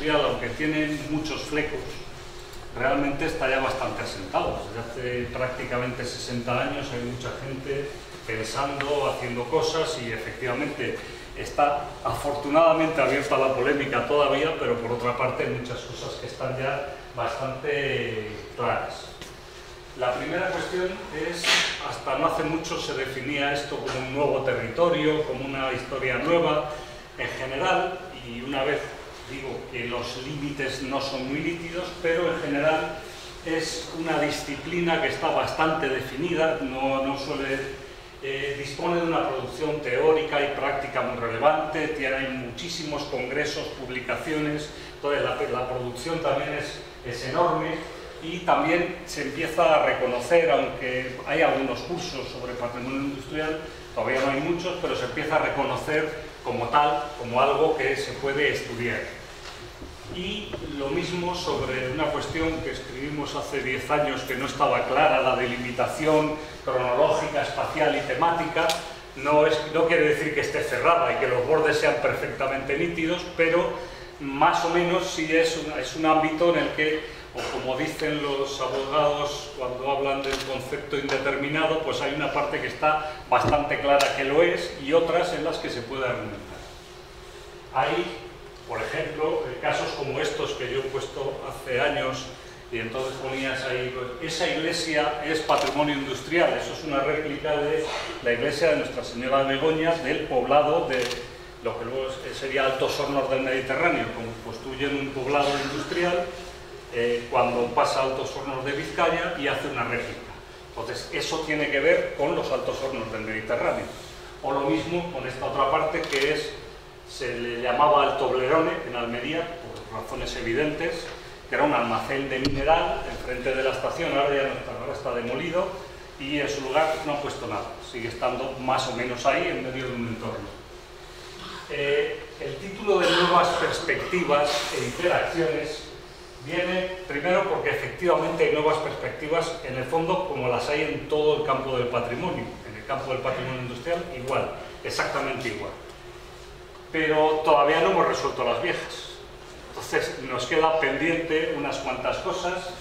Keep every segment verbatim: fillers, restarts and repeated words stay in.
industrial, aunque tiene muchos flecos, realmente está ya bastante asentado. Desde hace prácticamente sesenta años hay mucha gente pensando, haciendo cosas y efectivamente está afortunadamente abierta a la polémica todavía, pero por otra parte hay muchas cosas que están ya bastante claras. La primera cuestión es, hasta no hace mucho se definía esto como un nuevo territorio, como una historia nueva en general, y una vez digo que los límites no son muy nítidos, pero en general es una disciplina que está bastante definida, no, no suele... Eh, dispone de una producción teórica y práctica muy relevante, tiene muchísimos congresos, publicaciones, entonces la, la producción también es, es enorme y también se empieza a reconocer, aunque hay algunos cursos sobre patrimonio industrial, todavía no hay muchos, pero se empieza a reconocer como tal, como algo que se puede estudiar. Y lo mismo sobre una cuestión que escribimos hace diez años que no estaba clara, la delimitación cronológica, espacial y temática. No, es, no quiere decir que esté cerrada y que los bordes sean perfectamente nítidos, pero más o menos sí es un, es un ámbito en el que, o como dicen los abogados cuando hablan del concepto indeterminado, pues hay una parte que está bastante clara que lo es y otras en las que se puede argumentar. Hay, por ejemplo, casos como estos que yo he puesto hace años y entonces ponías ahí, pues, esa iglesia es patrimonio industrial, eso es una réplica de la iglesia de Nuestra Señora de Begoña, del poblado de lo que luego sería Altos Hornos del Mediterráneo, como construyen un poblado industrial eh, cuando pasa Altos Hornos de Vizcaya y hace una réplica. Entonces eso tiene que ver con los Altos Hornos del Mediterráneo. O lo mismo con esta otra parte que es, se le llamaba el Toblerone en Almería, por razones evidentes, que era un almacén de mineral enfrente de la estación, ahora ya no está, ahora está demolido y en su lugar no han puesto nada, sigue estando más o menos ahí en medio de un entorno. Eh, el título de Nuevas Perspectivas e Interacciones viene primero porque efectivamente hay nuevas perspectivas en el fondo como las hay en todo el campo del patrimonio, en el campo del patrimonio industrial igual, exactamente igual. Pero todavía no hemos resuelto las viejas. Entonces nos queda pendiente unas cuantas cosas.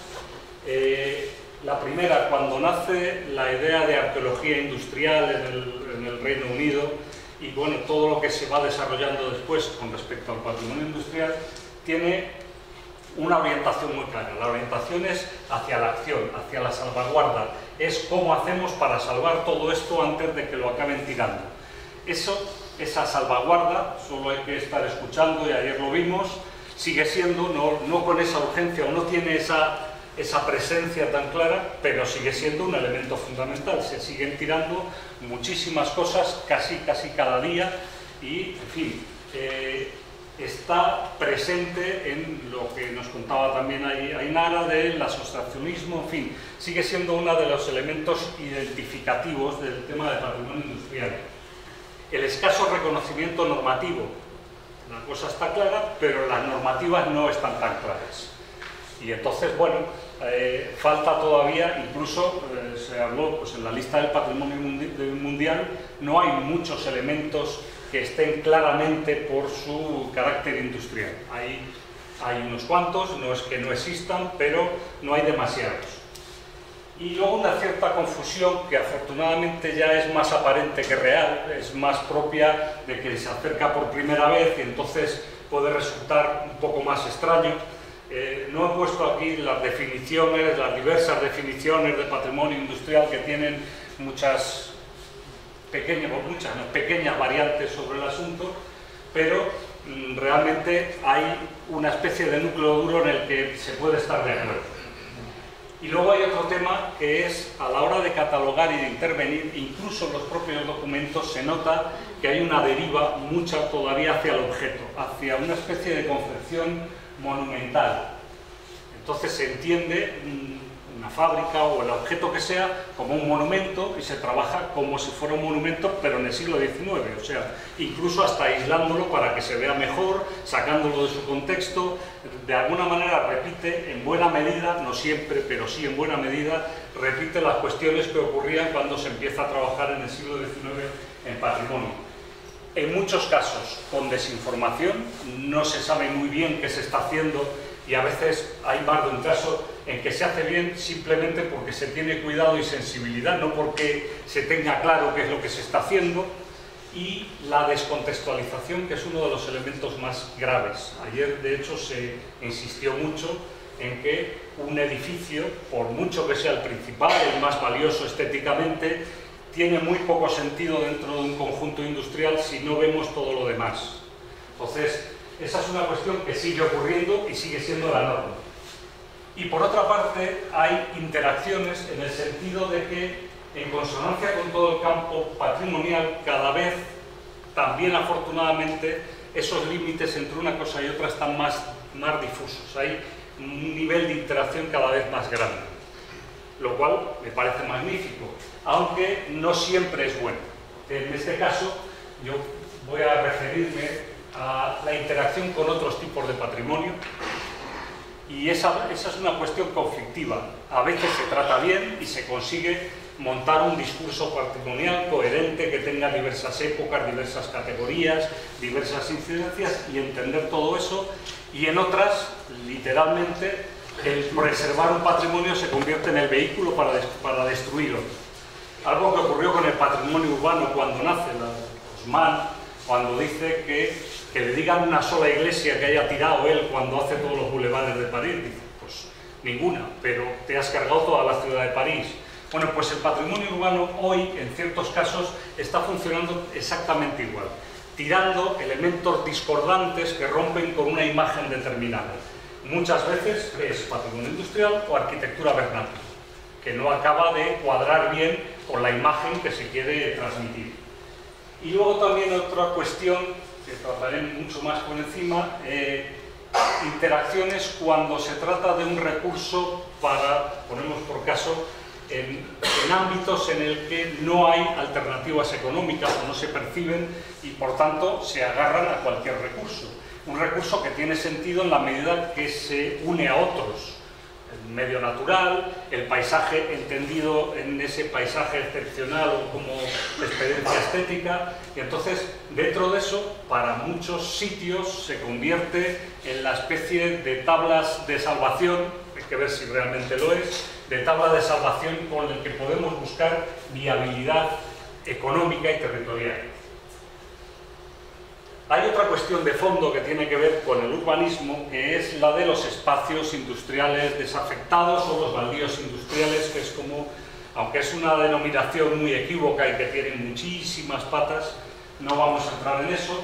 Eh, la primera, cuando nace la idea de arqueología industrial en el, en el Reino Unido y bueno, todo lo que se va desarrollando después con respecto al patrimonio industrial, tiene una orientación muy clara. La orientación es hacia la acción, hacia la salvaguarda. Es cómo hacemos para salvar todo esto antes de que lo acaben tirando. Eso, esa salvaguarda, solo hay que estar escuchando, y ayer lo vimos, sigue siendo, no, no con esa urgencia o no tiene esa, esa presencia tan clara, pero sigue siendo un elemento fundamental. Se siguen tirando muchísimas cosas casi, casi cada día y, en fin, eh, está presente en lo que nos contaba también Ainara del asociacionismo, en fin, sigue siendo uno de los elementos identificativos del tema del patrimonio industrial. El escaso reconocimiento normativo. La cosa está clara, pero las normativas no están tan claras. Y entonces, bueno, eh, falta todavía, incluso eh, se habló pues, en la lista del patrimonio mundial, no hay muchos elementos que estén claramente por su carácter industrial. Hay, hay unos cuantos, no es que no existan, pero no hay demasiados. Y luego una cierta confusión que afortunadamente ya es más aparente que real, es más propia de que se acerca por primera vez y entonces puede resultar un poco más extraño. Eh, no he puesto aquí las definiciones, las diversas definiciones de patrimonio industrial que tienen muchas pequeñas, muchas no, pequeñas variantes sobre el asunto, pero mm, realmente hay una especie de núcleo duro en el que se puede estar de acuerdo. Y luego hay otro tema que es, a la hora de catalogar y de intervenir, incluso en los propios documentos se nota que hay una deriva mucha todavía hacia el objeto, hacia una especie de concepción monumental. Entonces se entiende una fábrica o el objeto que sea como un monumento y se trabaja como si fuera un monumento, pero en el siglo diecinueve, o sea, incluso hasta aislándolo para que se vea mejor, sacándolo de su contexto. De alguna manera repite en buena medida, no siempre, pero sí en buena medida, repite las cuestiones que ocurrían cuando se empieza a trabajar en el siglo diecinueve en patrimonio. en muchos casos con desinformación, no se sabe muy bien qué se está haciendo y a veces hay más de un caso en que se hace bien simplemente porque se tiene cuidado y sensibilidad, no porque se tenga claro qué es lo que se está haciendo, y la descontextualización, que es uno de los elementos más graves. Ayer, de hecho, se insistió mucho en que un edificio, por mucho que sea el principal, el más valioso estéticamente, tiene muy poco sentido dentro de un conjunto industrial si no vemos todo lo demás. Entonces, esa es una cuestión que sigue ocurriendo y sigue siendo la norma. Y por otra parte, hay interacciones en el sentido de que, en consonancia con todo el campo patrimonial, cada vez, también afortunadamente, esos límites entre una cosa y otra están más, más difusos. Hay un nivel de interacción cada vez más grande, lo cual me parece magnífico, aunque no siempre es bueno. En este caso, yo voy a referirme a la interacción con otros tipos de patrimonio, y esa, esa es una cuestión conflictiva. A veces se trata bien y se consigue montar un discurso patrimonial coherente que tenga diversas épocas, diversas categorías, diversas incidencias, y entender todo eso, y en otras, literalmente, el preservar un patrimonio se convierte en el vehículo para, des para destruirlo. Algo que ocurrió con el patrimonio urbano cuando nace, la Haussmann, cuando dice que, que le digan una sola iglesia que haya tirado él cuando hace todos los bulevares de París. Dice, pues ninguna, pero te has cargado toda la ciudad de París. Bueno, pues el patrimonio urbano hoy, en ciertos casos, está funcionando exactamente igual, tirando elementos discordantes que rompen con una imagen determinada. Muchas veces es patrimonio industrial o arquitectura vernácula, que no acaba de cuadrar bien con la imagen que se quiere transmitir. Y luego también otra cuestión, que trataré mucho más por encima, eh, interacciones cuando se trata de un recurso para, ponemos por caso, En, en ámbitos en el que no hay alternativas económicas o no se perciben y por tanto se agarran a cualquier recurso. Un recurso que tiene sentido en la medida que se une a otros. El medio natural, el paisaje entendido en ese paisaje excepcional o como experiencia estética, y entonces dentro de eso para muchos sitios se convierte en la especie de tablas de salvación, hay que ver si realmente lo es, de tabla de salvación con el que podemos buscar viabilidad económica y territorial. Hay otra cuestión de fondo que tiene que ver con el urbanismo, que es la de los espacios industriales desafectados o los baldíos industriales, que es como, aunque es una denominación muy equívoca y que tiene muchísimas patas, no vamos a entrar en eso.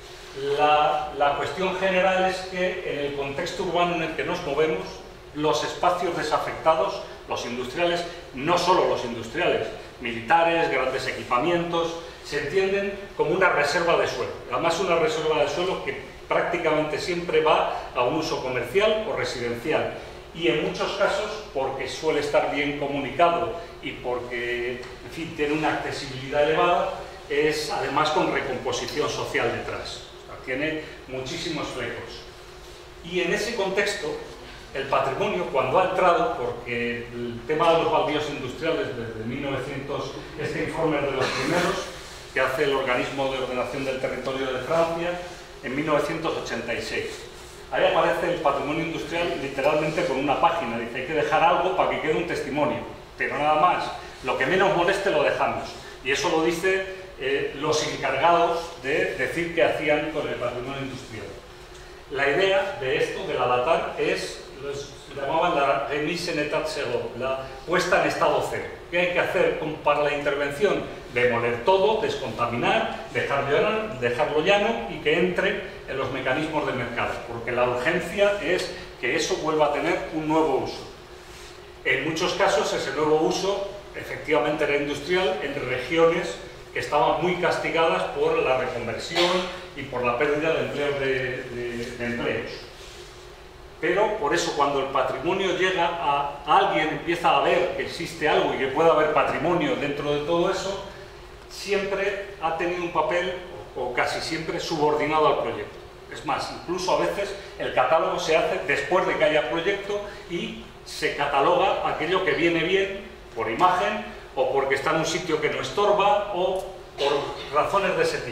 La, la cuestión general es que en el contexto urbano en el que nos movemos, los espacios desafectados, los industriales, no solo los industriales, militares, grandes equipamientos, se entienden como una reserva de suelo. Además, una reserva de suelo que prácticamente siempre va a un uso comercial o residencial. Y en muchos casos, porque suele estar bien comunicado y porque, en fin, tiene una accesibilidad elevada, es además con recomposición social detrás. O sea, tiene muchísimos flecos. Y en ese contexto, el patrimonio, cuando ha entrado, porque el tema de los baldíos industriales desde mil novecientos, este informe es de los primeros que hace el Organismo de Ordenación del Territorio de Francia en mil novecientos ochenta y seis. Ahí aparece el patrimonio industrial literalmente con una página, dice hay que dejar algo para que quede un testimonio, pero nada más, lo que menos moleste lo dejamos. Y eso lo dicen eh, los encargados de decir qué hacían con el patrimonio industrial. La idea de esto, de la datar, es se llamaban la remise en état zéro, la puesta en estado cero. ¿Qué hay que hacer para la intervención? Demoler todo, descontaminar, dejarlo llano, dejarlo llano y que entre en los mecanismos de mercado, porque la urgencia es que eso vuelva a tener un nuevo uso. En muchos casos ese nuevo uso efectivamente era industrial en regiones que estaban muy castigadas por la reconversión y por la pérdida de empleos. De, de, de empleos. Pero por eso cuando el patrimonio llega a, a alguien, empieza a ver que existe algo y que puede haber patrimonio dentro de todo eso, siempre ha tenido un papel, o, o casi siempre, subordinado al proyecto. Es más, incluso a veces el catálogo se hace después de que haya proyecto y se cataloga aquello que viene bien por imagen o porque está en un sitio que no estorba o por razones de ese tipo.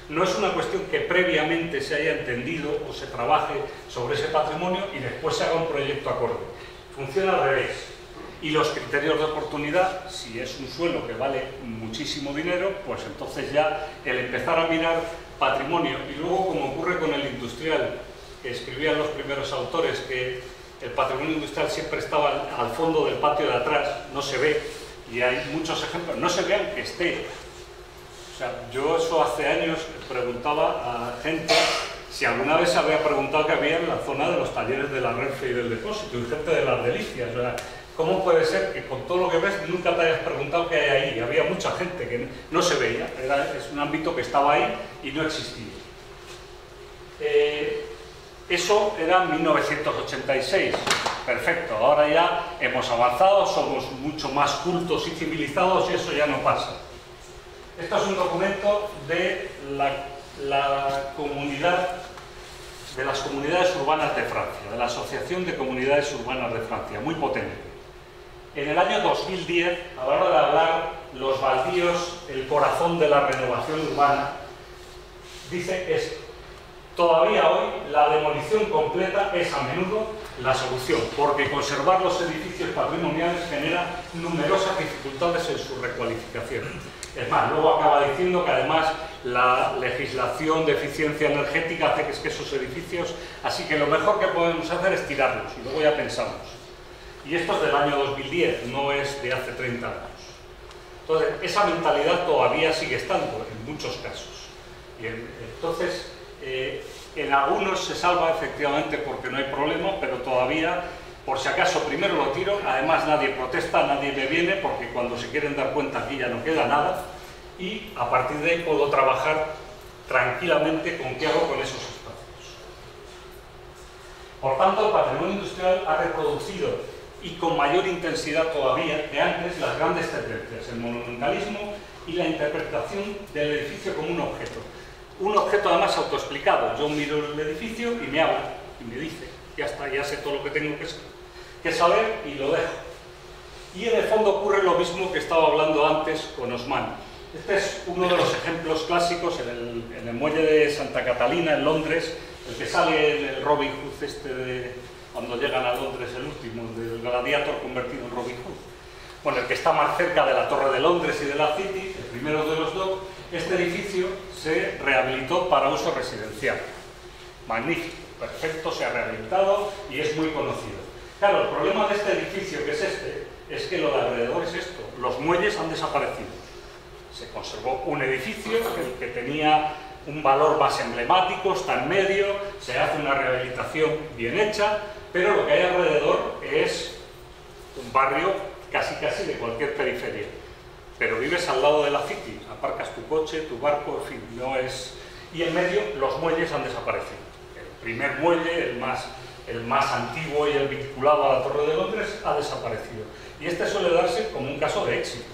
No es una cuestión que previamente se haya entendido o se trabaje sobre ese patrimonio y después se haga un proyecto acorde. Funciona al revés. Y los criterios de oportunidad, si es un suelo que vale muchísimo dinero, pues entonces ya el empezar a mirar patrimonio, y luego como ocurre con el industrial, que escribían los primeros autores que el patrimonio industrial siempre estaba al, al fondo del patio de atrás, no se ve, y hay muchos ejemplos, no se ve aunque esté. O sea, yo eso hace años preguntaba a gente si alguna vez se había preguntado qué había en la zona de los talleres de la Renfe y del Depósito, y gente de las Delicias. O sea, ¿cómo puede ser que con todo lo que ves nunca te hayas preguntado qué hay ahí? Había mucha gente que no se veía, era, es un ámbito que estaba ahí y no existía. Eh, eso era mil novecientos ochenta y seis, perfecto, ahora ya hemos avanzado, somos mucho más cultos y civilizados y eso ya no pasa. Esto es un documento de la, la comunidad, de las comunidades urbanas de Francia, de la Asociación de Comunidades Urbanas de Francia, muy potente. En el año dos mil diez, a la hora de hablar los baldíos, el corazón de la renovación urbana, dice esto: todavía hoy la demolición completa es a menudo la solución, porque conservar los edificios patrimoniales genera numerosas dificultades en su recualificación. Es más, luego acaba diciendo que además la legislación de eficiencia energética hace que, es que esos edificios, así que lo mejor que podemos hacer es tirarlos y luego ya pensamos. Y esto es del año dos mil diez, no es de hace treinta años. Entonces, esa mentalidad todavía sigue estando en muchos casos. Y en, entonces, eh, en algunos se salva efectivamente porque no hay problema, pero todavía, por si acaso, primero lo tiro, además nadie protesta, nadie me viene, porque cuando se quieren dar cuenta aquí ya no queda nada, y a partir de ahí puedo trabajar tranquilamente con qué hago con esos espacios. Por tanto, el patrimonio industrial ha reproducido, y con mayor intensidad todavía que antes, las grandes tendencias, el monumentalismo y la interpretación del edificio como un objeto. Un objeto además autoexplicado. Yo miro el edificio y me habla, y me dice, ya está, ya sé todo lo que tengo que, que saber y lo dejo. Y en el fondo ocurre lo mismo que estaba hablando antes con Osman. Este es uno de los ejemplos clásicos en el, en el muelle de Santa Catalina, en Londres, el que sale en el Robin Hood este de... cuando llegan a Londres, el último, del Gladiator convertido en Robin Hood. Bueno, el que está más cerca de la Torre de Londres y de la City, el primero de los dos, este edificio se rehabilitó para uso residencial. Magnífico, perfecto, se ha rehabilitado y es muy conocido. Claro, el problema de este edificio, que es este, es que lo de alrededor es esto, los muelles han desaparecido. Se conservó un edificio, el que tenía un valor más emblemático, está en medio, se hace una rehabilitación bien hecha, pero lo que hay alrededor es un barrio casi casi de cualquier periferia. Pero vives al lado de la City, aparcas tu coche, tu barco, en fin, no es... Y en medio los muelles han desaparecido. El primer muelle, el más, el más antiguo y el vinculado a la Torre de Londres, ha desaparecido. Y este suele darse como un caso de éxito.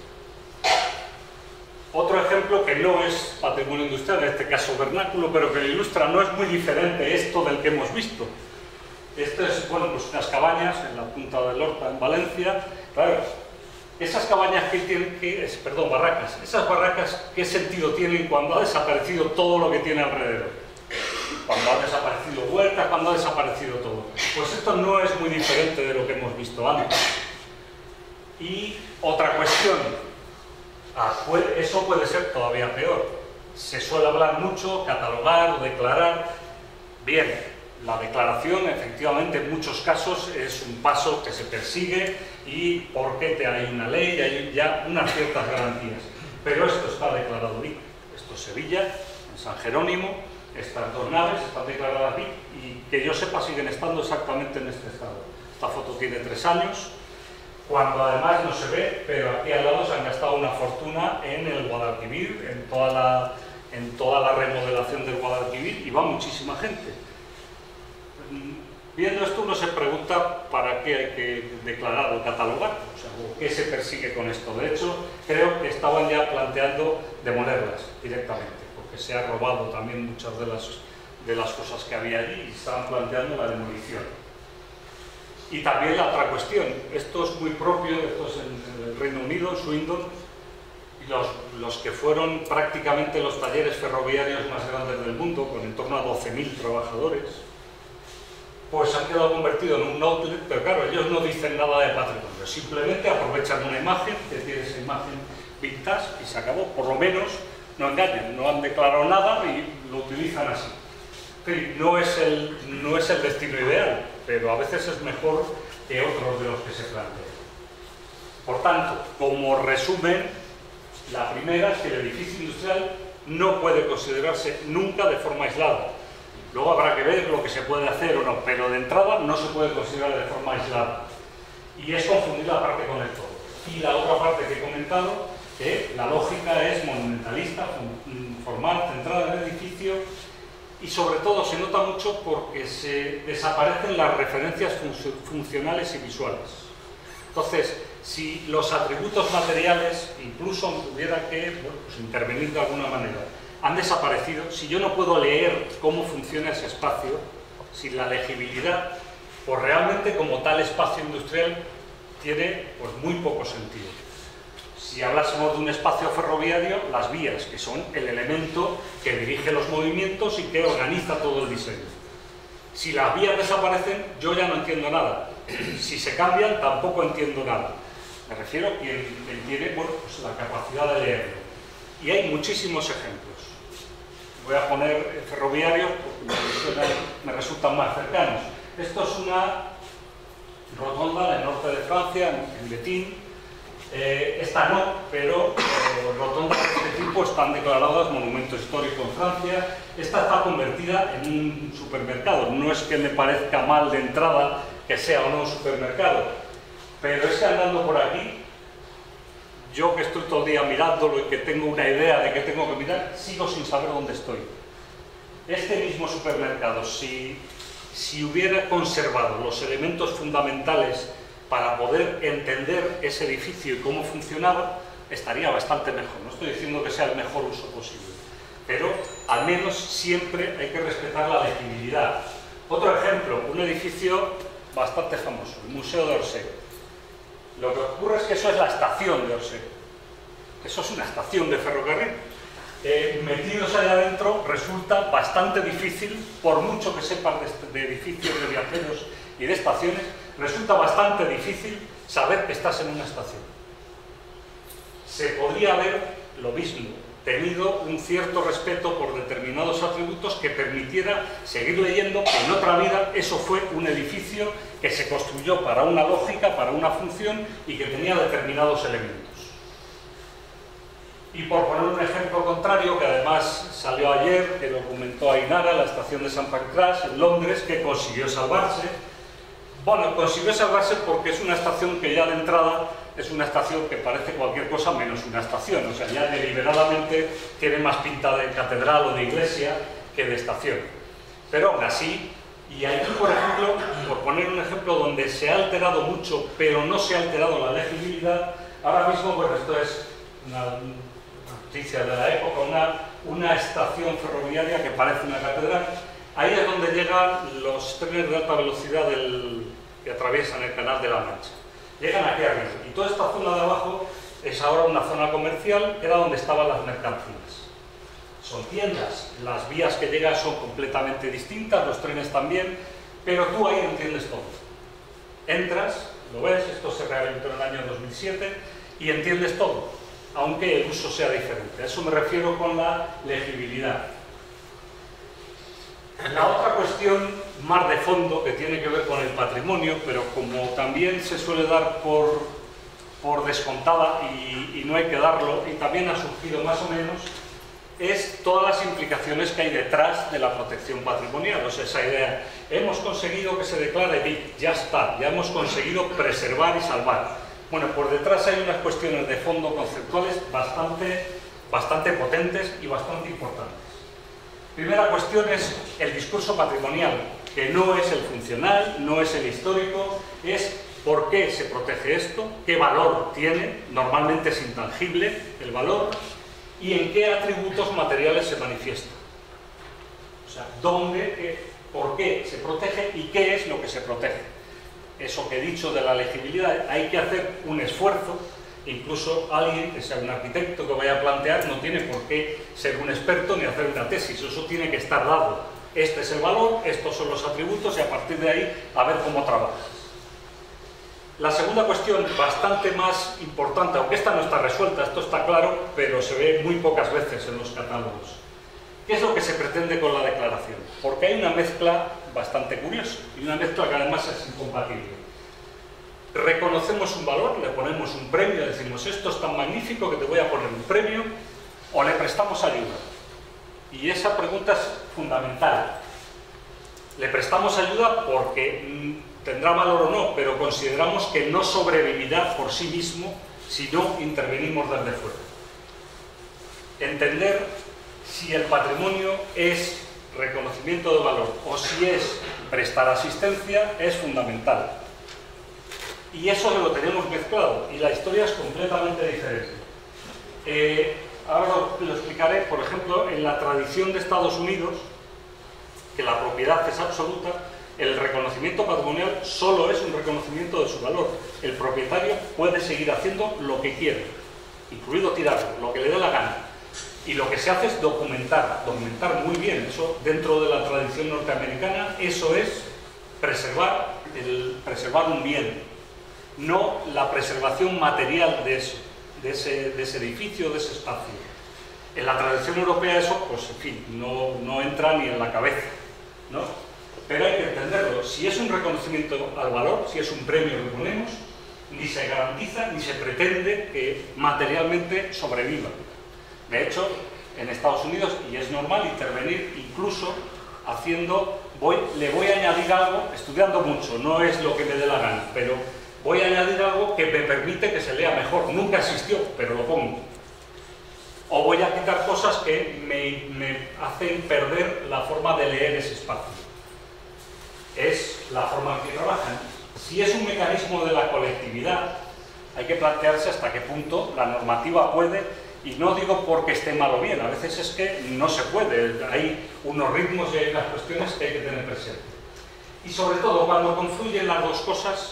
Otro ejemplo que no es patrimonio industrial, en este caso vernáculo, pero que lo ilustra, no es muy diferente esto del que hemos visto. Esto es, bueno, pues unas cabañas en la Punta del Horta, en Valencia. Claro, esas cabañas que tienen, que es, perdón, barracas, esas barracas, ¿qué sentido tienen cuando ha desaparecido todo lo que tiene alrededor? Cuando ha desaparecido huertas, cuando ha desaparecido todo. Pues esto no es muy diferente de lo que hemos visto antes. Y otra cuestión, Ah, puede, eso puede ser todavía peor. Se suele hablar mucho, catalogar o declarar. Bien, la declaración efectivamente en muchos casos es un paso que se persigue y porque te hay una ley, hay ya unas ciertas garantías. Pero esto está declarado B I C. Esto es Sevilla, en San Jerónimo, estas dos naves están declaradas B I C y que yo sepa siguen estando exactamente en este estado. Esta foto tiene tres años. Cuando además no se ve, pero aquí al lado se han gastado una fortuna en el Guadalquivir, en toda la, en toda la remodelación del Guadalquivir, y va muchísima gente. Viendo esto uno se pregunta para qué hay que declarar o catalogar, o sea, qué se persigue con esto. De hecho, creo que estaban ya planteando demolerlas directamente, porque se ha robado también muchas de las, de las cosas que había allí y estaban planteando la demolición. Y también la otra cuestión, esto es muy propio, esto es en el Reino Unido, en Swindon. los, los que fueron prácticamente los talleres ferroviarios más grandes del mundo, con en torno a doce mil trabajadores, pues han quedado convertidos en un outlet, pero claro, ellos no dicen nada de patrimonio, simplemente aprovechan una imagen, que tiene esa imagen vintage, y se acabó. Por lo menos no engañan, no han declarado nada y lo utilizan así. Sí, no es el, no es el destino ideal, pero a veces es mejor que otros de los que se plantean. Por tanto, como resumen, la primera es que el edificio industrial no puede considerarse nunca de forma aislada. Luego habrá que ver lo que se puede hacer o no, pero de entrada no se puede considerar de forma aislada. Y es confundir la parte con el todo. Y la otra parte que he comentado, que la lógica es monumentalista, formal, centrada en el edificio, y sobre todo se nota mucho porque se desaparecen las referencias funcionales y visuales. Entonces, si los atributos materiales, incluso hubiera que bueno, pues intervenir de alguna manera, han desaparecido, si yo no puedo leer cómo funciona ese espacio, sin la legibilidad, pues realmente como tal espacio industrial tiene pues muy poco sentido. Si hablásemos de un espacio ferroviario, las vías, que son el elemento que dirige los movimientos y que organiza todo el diseño. Si las vías desaparecen, yo ya no entiendo nada. Si se cambian, tampoco entiendo nada. Me refiero a quien, quien tiene bueno, pues la capacidad de leerlo. Y hay muchísimos ejemplos. Voy a poner ferroviarios porque me resultan más cercanos. Esto es una rotonda en el norte de Francia, en Betín. Eh, esta no, pero eh, rotondas de este tipo están declaradas monumento histórico en Francia. Esta está convertida en un supermercado. No es que me parezca mal de entrada que sea o no un supermercado, pero es que andando por aquí, yo que estoy todo el día mirándolo y que tengo una idea de qué tengo que mirar, sigo sin saber dónde estoy. Este mismo supermercado, si, si hubiera conservado los elementos fundamentales para poder entender ese edificio y cómo funcionaba, estaría bastante mejor. No estoy diciendo que sea el mejor uso posible, pero al menos siempre hay que respetar la legibilidad. Otro ejemplo, un edificio bastante famoso, el Museo de Orsay. Lo que ocurre es que eso es la estación de Orsay. Eso es una estación de ferrocarril. Eh, metidos allá adentro resulta bastante difícil, por mucho que sepas de, de edificios, de viajeros y de estaciones, resulta bastante difícil saber que estás en una estación. Se podría haber, lo mismo, tenido un cierto respeto por determinados atributos que permitiera seguir leyendo que en otra vida eso fue un edificio que se construyó para una lógica, para una función y que tenía determinados elementos. Y por poner un ejemplo contrario, que además salió ayer, que lo comentó Ainara, la estación de San Pancras en Londres, que consiguió salvarse. Bueno, consiguió salvarse porque es una estación que ya de entrada es una estación que parece cualquier cosa menos una estación, o sea, ya deliberadamente tiene más pinta de catedral o de iglesia que de estación. Pero aún así, y aquí, por ejemplo, por poner un ejemplo donde se ha alterado mucho, pero no se ha alterado la legibilidad, ahora mismo, bueno, esto es una noticia de la época, una, una estación ferroviaria que parece una catedral. Ahí es donde llegan los trenes de alta velocidad del, que atraviesan el Canal de la Mancha. Llegan aquí arriba. Y toda esta zona de abajo es ahora una zona comercial, que era donde estaban las mercancías. Son tiendas, las vías que llegan son completamente distintas, los trenes también, pero tú ahí entiendes todo. Entras, lo ves, esto se rehabilitó en el año dos mil siete, y entiendes todo, aunque el uso sea diferente. A eso me refiero con la legibilidad. La otra cuestión más de fondo, que tiene que ver con el patrimonio, pero como también se suele dar por, por descontada y, y no hay que darlo, y también ha surgido más o menos, es todas las implicaciones que hay detrás de la protección patrimonial. O sea, esa idea, hemos conseguido que se declare B I C, ya está, ya hemos conseguido preservar y salvar. Bueno, por detrás hay unas cuestiones de fondo conceptuales bastante, bastante potentes y bastante importantes. Primera cuestión es el discurso patrimonial, que no es el funcional, no es el histórico, es por qué se protege esto, qué valor tiene, normalmente es intangible el valor, y en qué atributos materiales se manifiesta. O sea, dónde, qué, por qué se protege y qué es lo que se protege. Eso que he dicho de la legibilidad, hay que hacer un esfuerzo Incluso alguien que sea un arquitecto que vaya a plantear no tiene por qué ser un experto ni hacer una tesis, eso tiene que estar dado. Este es el valor, estos son los atributos y a partir de ahí a ver cómo trabajas. La segunda cuestión, bastante más importante, aunque esta no está resuelta, esto está claro, pero se ve muy pocas veces en los catálogos. ¿Qué es lo que se pretende con la declaración? Porque hay una mezcla bastante curiosa y una mezcla que además es incompatible. Reconocemos un valor, le ponemos un premio, decimos esto es tan magnífico que te voy a poner un premio, o le prestamos ayuda. Y esa pregunta es fundamental. Le prestamos ayuda porque mmm, tendrá valor o no, pero consideramos que no sobrevivirá por sí mismo si no intervenimos desde fuera. Entender si el patrimonio es reconocimiento de valor o si es prestar asistencia es fundamental. Y eso lo tenemos mezclado y la historia es completamente diferente. Eh, ahora lo, lo explicaré, por ejemplo, en la tradición de Estados Unidos, que la propiedad es absoluta, el reconocimiento patrimonial solo es un reconocimiento de su valor. El propietario puede seguir haciendo lo que quiera, incluido tirarlo, lo que le dé la gana. Y lo que se hace es documentar, documentar muy bien. Eso, dentro de la tradición norteamericana, eso es preservar, el, preservar un bien. No la preservación material de eso, de ese, de ese edificio, de ese espacio. En la tradición europea eso, pues en fin, no, no entra ni en la cabeza, ¿no? Pero hay que entenderlo. Si es un reconocimiento al valor, si es un premio que ponemos, ni se garantiza ni se pretende que materialmente sobreviva. De hecho, en Estados Unidos, y es normal intervenir incluso haciendo, voy, le voy a añadir algo, estudiando mucho, no es lo que me dé la gana, pero voy a añadir algo que me permite que se lea mejor. Nunca existió, pero lo pongo. O voy a quitar cosas que me, me hacen perder la forma de leer ese espacio. Es la forma en que trabajan. Si es un mecanismo de la colectividad, hay que plantearse hasta qué punto la normativa puede, y no digo porque esté mal o bien, a veces es que no se puede. Hay unos ritmos y hay unas cuestiones que hay que tener presente. Y sobre todo, cuando confluyen las dos cosas,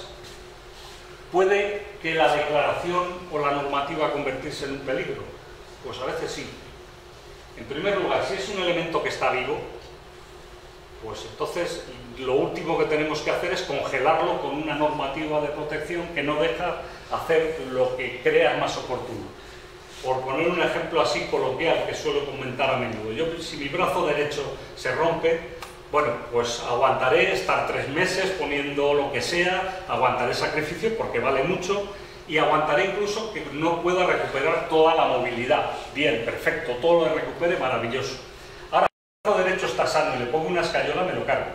¿puede que la declaración o la normativa convertirse en un peligro? Pues a veces sí. En primer lugar, si es un elemento que está vivo, pues entonces lo último que tenemos que hacer es congelarlo con una normativa de protección que no deja hacer lo que crea más oportuno. Por poner un ejemplo así coloquial que suelo comentar a menudo, yo si mi brazo derecho se rompe, bueno, pues aguantaré estar tres meses poniendo lo que sea, aguantaré sacrificio porque vale mucho y aguantaré incluso que no pueda recuperar toda la movilidad. Bien, perfecto, todo lo que recupere, maravilloso. Ahora, si el brazo derecho está sano y le pongo una escayola, me lo cargo.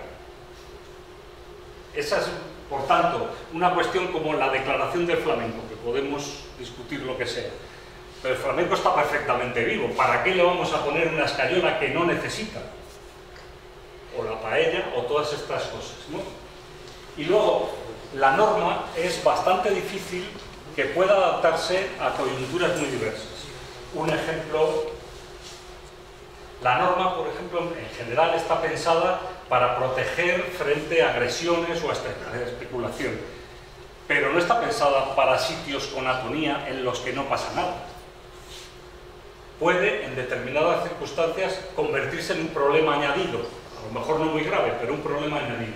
Esa es, por tanto, una cuestión como la declaración del flamenco, que podemos discutir lo que sea. Pero el flamenco está perfectamente vivo. ¿Para qué le vamos a poner una escayola que no necesita? O la paella, o todas estas cosas, ¿no? Y luego, la norma es bastante difícil que pueda adaptarse a coyunturas muy diversas. Un ejemplo, la norma, por ejemplo, en general está pensada para proteger frente a agresiones o a especulación, pero no está pensada para sitios con atonía en los que no pasa nada. Puede, en determinadas circunstancias, convertirse en un problema añadido, a lo mejor no muy grave, pero un problema añadido.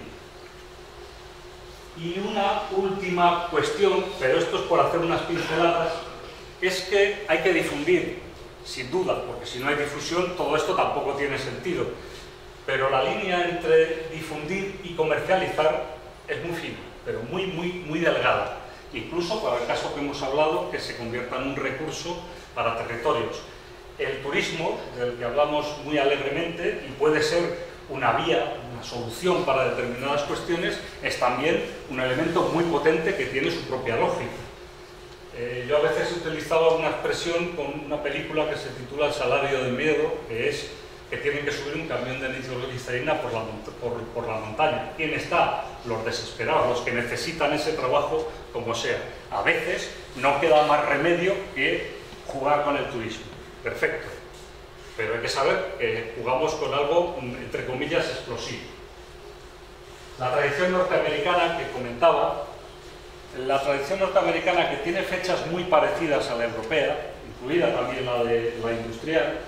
Y una última cuestión, pero esto es por hacer unas pinceladas, es que hay que difundir, sin duda, porque si no hay difusión, todo esto tampoco tiene sentido. Pero la línea entre difundir y comercializar es muy fina, pero muy, muy, muy delgada. Incluso para el caso que hemos hablado, que se convierta en un recurso para territorios. El turismo, del que hablamos muy alegremente, y puede ser una vía, una solución para determinadas cuestiones, es también un elemento muy potente que tiene su propia lógica. Eh, yo a veces utilizaba una expresión con una película que se titula El salario del miedo, que es que tienen que subir un camión de nitroglicerina por la, por, por la montaña. ¿Quién está? Los desesperados, los que necesitan ese trabajo como sea. A veces no queda más remedio que jugar con el turismo. Perfecto. Pero hay que saber que jugamos con algo, entre comillas, explosivo. La tradición norteamericana que comentaba, la tradición norteamericana, que tiene fechas muy parecidas a la europea, incluida también la de la industrial,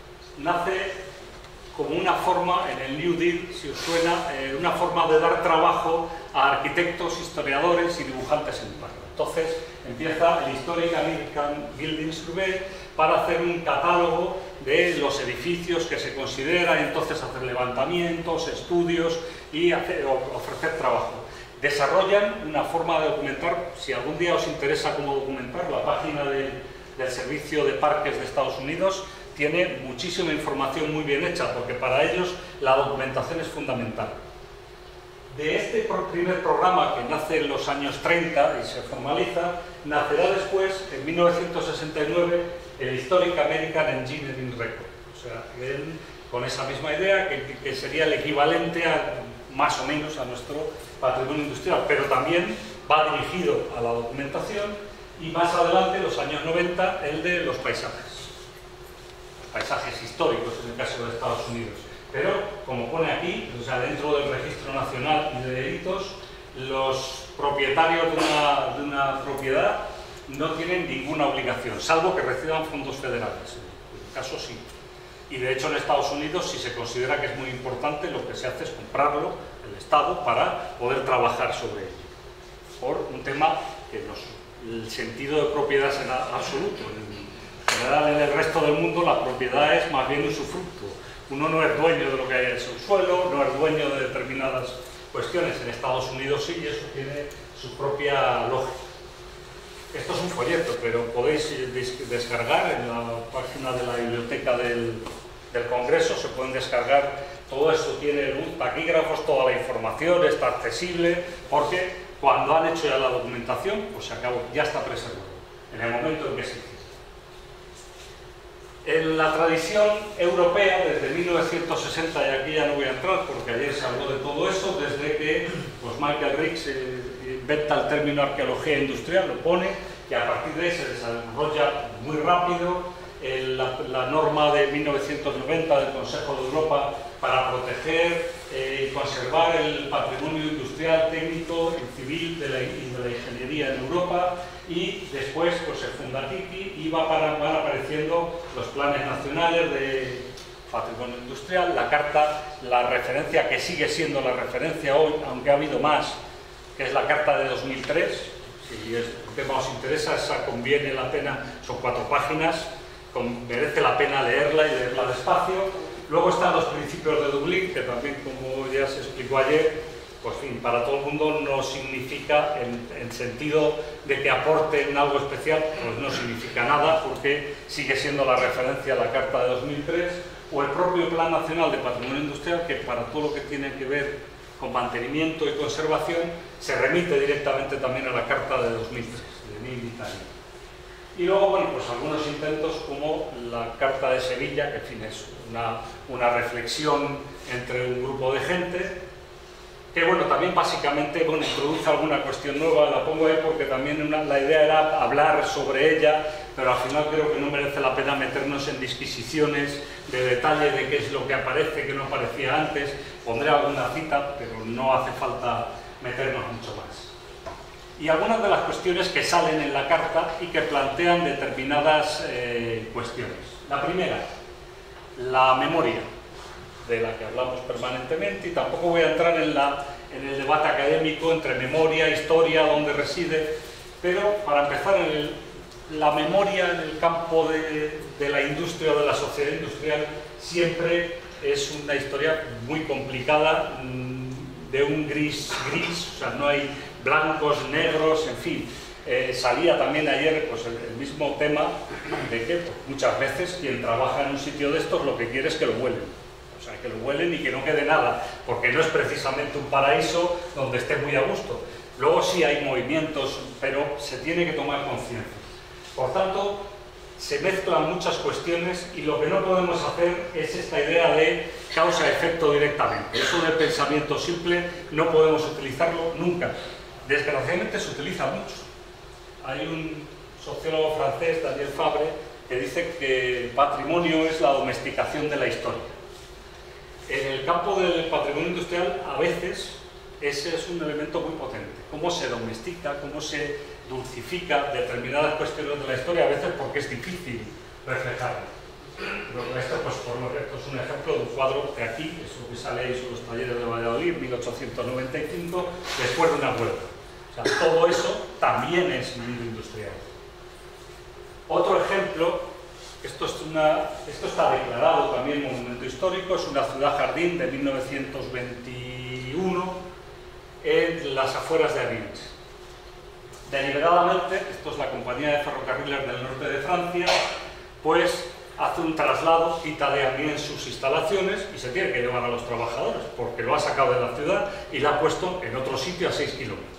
nace como una forma, en el New Deal, si os suena, eh, una forma de dar trabajo a arquitectos, historiadores y dibujantes en paro. Entonces empieza el Historic American Building Survey para hacer un catálogo de los edificios que se considera, y entonces hacer levantamientos, estudios y hacer, ofrecer trabajo. Desarrollan una forma de documentar, si algún día os interesa cómo documentar, la página de, del Servicio de Parques de Estados Unidos tiene muchísima información muy bien hecha, porque para ellos la documentación es fundamental. De este primer programa, que nace en los años treinta y se formaliza, nacerá después, en mil novecientos sesenta y nueve, el Historic American Engineering Record. O sea, él, con esa misma idea, que, que sería el equivalente a, más o menos, a nuestro patrimonio industrial, pero también va dirigido a la documentación, y más adelante, en los años noventa, el de los paisajes. Paisajes históricos en el caso de Estados Unidos, pero como pone aquí, o sea, dentro del Registro Nacional y de Delitos, los propietarios de una, de una propiedad no tienen ninguna obligación, salvo que reciban fondos federales. En el caso sí. Y de hecho en Estados Unidos, si se considera que es muy importante, lo que se hace es comprarlo el Estado para poder trabajar sobre ello, por un tema que nos, el sentido de propiedad es en absoluto. En general, en el resto del mundo, la propiedad es más bien usufructo. Uno no es dueño de lo que hay en el subsuelo, no es dueño de determinadas cuestiones. En Estados Unidos sí, y eso tiene su propia lógica. Esto es un folleto, pero podéis descargar en la página de la biblioteca del, del Congreso, se pueden descargar. Todo esto tiene luz, taquígrafos, toda la información, está accesible, porque cuando han hecho ya la documentación, pues se acabó, ya está preservado, en el momento en que se hizo. En la tradición europea, desde mil novecientos sesenta, y aquí ya no voy a entrar porque ayer se habló de todo eso, desde que pues, Michael Ricks eh, inventa el término arqueología industrial, lo pone, y a partir de ahí se desarrolla muy rápido eh, la, la norma de mil novecientos noventa del Consejo de Europa para proteger eh, y conservar el patrimonio industrial, técnico y civil de la, de la ingeniería en Europa. Y después pues, se funda Tiki y va para, van apareciendo los planes nacionales de patrimonio industrial, la carta, la referencia que sigue siendo la referencia hoy, aunque ha habido más, que es la carta de dos mil tres. Si el tema os interesa, esa conviene la pena, son cuatro páginas, con, merece la pena leerla y leerla despacio. Luego están los principios de Dublín, que también, como ya se explicó ayer, pues fin, para todo el mundo no significa, en, en sentido de que aporten algo especial, pues no significa nada, porque sigue siendo la referencia a la Carta de dos mil tres, o el propio Plan Nacional de Patrimonio Industrial, que para todo lo que tiene que ver con mantenimiento y conservación, se remite directamente también a la Carta de dos mil tres, de Neil Italia. Y luego, bueno, pues algunos intentos como la Carta de Sevilla, que en fin es una, una reflexión entre un grupo de gente, que bueno, también básicamente bueno, introduce alguna cuestión nueva, la pongo ahí porque también una, la idea era hablar sobre ella, pero al final creo que no merece la pena meternos en disquisiciones de detalle de qué es lo que aparece, qué no aparecía antes. Pondré alguna cita, pero no hace falta meternos mucho más. Y algunas de las cuestiones que salen en la carta y que plantean determinadas eh, cuestiones. La primera, la memoria, de la que hablamos permanentemente, y tampoco voy a entrar en, la, en el debate académico entre memoria, historia, dónde reside, pero para empezar, en el, la memoria en el campo de, de la industria o de la sociedad industrial siempre es una historia muy complicada, de un gris gris, o sea, no hay blancos, negros, en fin. Eh, salía también ayer pues, el, el mismo tema de que pues, muchas veces quien trabaja en un sitio de estos lo que quiere es que lo huelen. O sea, que lo huelen y que no quede nada, porque no es precisamente un paraíso donde esté muy a gusto. Luego sí hay movimientos, pero se tiene que tomar conciencia. Por tanto, se mezclan muchas cuestiones y lo que no podemos hacer es esta idea de causa-efecto directamente. Eso del pensamiento simple no podemos utilizarlo nunca. Desgraciadamente se utiliza mucho. Hay un sociólogo francés, Daniel Fabre, que dice que el patrimonio es la domesticación de la historia. En el campo del patrimonio industrial, a veces, ese es un elemento muy potente. Cómo se domestica, cómo se dulcifica determinadas cuestiones de la historia, a veces porque es difícil reflejarlo. Pero esto, pues, por lo que esto es un ejemplo de un cuadro de aquí, eso que sale ahí sobre los talleres de Valladolid, mil ochocientos noventa y cinco, después de una huelga. O sea, todo eso también es mundo industrial. Otro ejemplo, esto, es una, esto está declarado también monumento histórico, es una ciudad jardín de mil novecientos veintiuno en las afueras de Amiens. Deliberadamente, esto es la compañía de ferrocarriles del norte de Francia, pues hace un traslado, quita de Amiens sus instalaciones y se tiene que llevar a los trabajadores, porque lo ha sacado de la ciudad y lo ha puesto en otro sitio a seis kilómetros.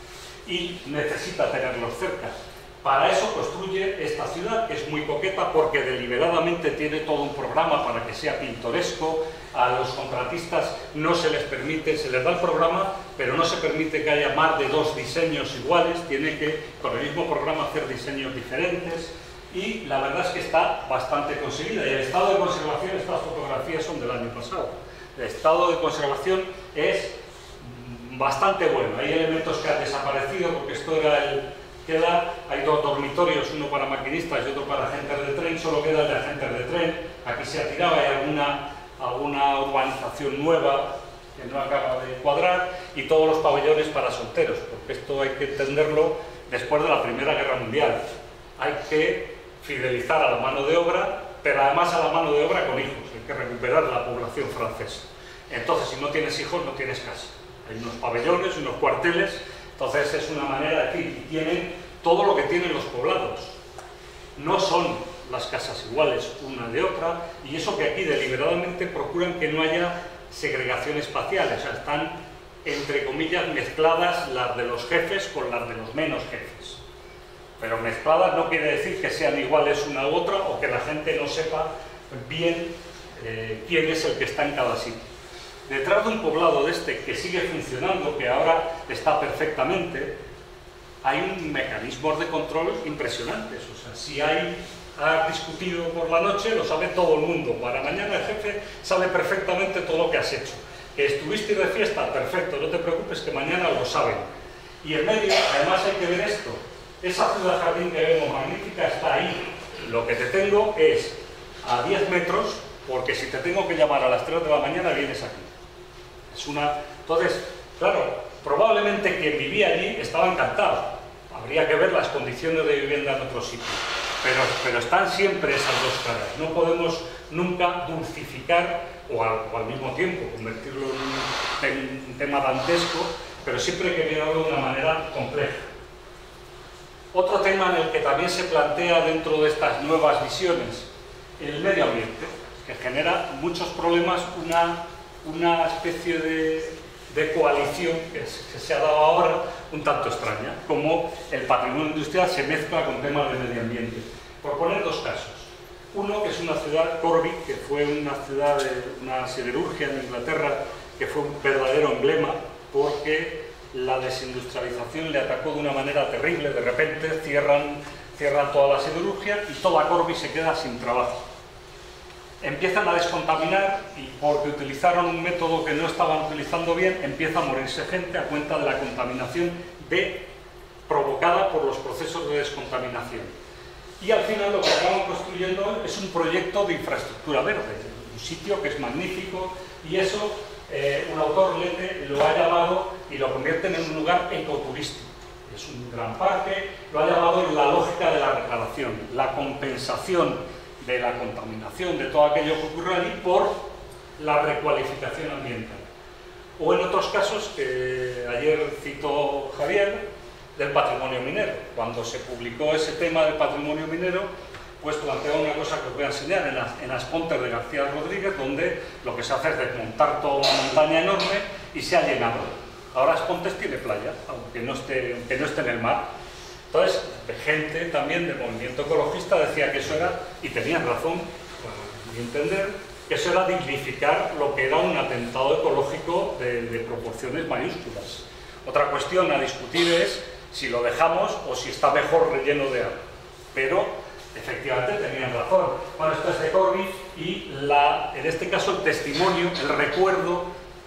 Y necesita tenerlos cerca. Para eso construye esta ciudad, que es muy coqueta porque deliberadamente tiene todo un programa para que sea pintoresco. A los contratistas no se les permite, se les da el programa, pero no se permite que haya más de dos diseños iguales, tiene que con el mismo programa hacer diseños diferentes. Y la verdad es que está bastante conseguida. Y el estado de conservación, estas fotografías son del año pasado, el estado de conservación es bastante bueno. Hay elementos que han desaparecido porque esto era el... Queda, hay dos dormitorios, uno para maquinistas y otro para agentes de tren, solo queda el de agentes de tren. Aquí se ha tirado, hay alguna, alguna urbanización nueva que no acaba de cuadrar, y todos los pabellones para solteros, porque esto hay que entenderlo después de la Primera Guerra Mundial. Hay que fidelizar a la mano de obra, pero además a la mano de obra con hijos, hay que recuperar la población francesa. Entonces, si no tienes hijos, no tienes casa. Hay unos pabellones, unos cuarteles. Entonces es una manera de decir, y tienen todo lo que tienen los poblados. No son las casas iguales una de otra, y eso que aquí deliberadamente procuran que no haya segregación espacial, o sea, están, entre comillas, mezcladas las de los jefes con las de los menos jefes. Pero mezcladas no quiere decir que sean iguales una u otra, o que la gente no sepa bien eh, quién es el que está en cada sitio. Detrás de un poblado de este que sigue funcionando, que ahora está perfectamente, hay un mecanismos de control impresionantes. O sea, si hay, has discutido por la noche, lo sabe todo el mundo. Para mañana el jefe sabe perfectamente todo lo que has hecho. Que estuviste de fiesta, perfecto, no te preocupes que mañana lo saben. Y en medio, además hay que ver esto. Esa ciudad jardín que vemos magnífica está ahí. Lo que te tengo es a diez metros, porque si te tengo que llamar a las tres de la mañana vienes aquí. Es una... Entonces, claro, probablemente quien vivía allí estaba encantado. Habría que ver las condiciones de vivienda en otros sitios. Pero, pero están siempre esas dos caras. No podemos nunca dulcificar, o al, o al mismo tiempo convertirlo en un, un tema dantesco, pero siempre hay que mirarlo de una manera compleja. Otro tema en el que también se plantea dentro de estas nuevas visiones, el medio ambiente, que genera muchos problemas, una... una especie de, de coalición que, es, que se ha dado ahora un tanto extraña, como el patrimonio industrial se mezcla con temas de medio ambiente. Por poner dos casos. Uno, que es una ciudad, Corby, que fue una ciudad de una siderurgia en Inglaterra, que fue un verdadero emblema, porque la desindustrialización le atacó de una manera terrible. De repente cierran, cierran toda la siderurgia y toda Corby se queda sin trabajo. Empiezan a descontaminar y porque utilizaron un método que no estaban utilizando bien, empieza a morirse gente a cuenta de la contaminación de, provocada por los procesos de descontaminación. Y al final lo que acaban construyendo es un proyecto de infraestructura verde, un sitio que es magnífico, y eso eh, un autor, Lete, lo ha llamado y lo convierte en un lugar ecoturístico. Es un gran parque, lo ha llamado la lógica de la reparación, la compensación de la contaminación, de todo aquello que ocurre allí, por la recualificación ambiental. O en otros casos, que ayer citó Javier, del patrimonio minero. Cuando se publicó ese tema del patrimonio minero, pues planteó una cosa que os voy a enseñar en las, en las Pontes de García Rodríguez, donde lo que se hace es desmontar toda una montaña enorme y se ha llenado. Ahora Aspontes tiene playa, aunque no esté, aunque no esté en el mar. Entonces, gente también del movimiento ecologista decía que eso era, y tenían razón, para mi entender, que eso era dignificar lo que era un atentado ecológico de, de proporciones mayúsculas. Otra cuestión a discutir es si lo dejamos o si está mejor relleno de agua. Pero, efectivamente, tenían razón. Bueno, esto es de Corby y, la, en este caso, el testimonio, el recuerdo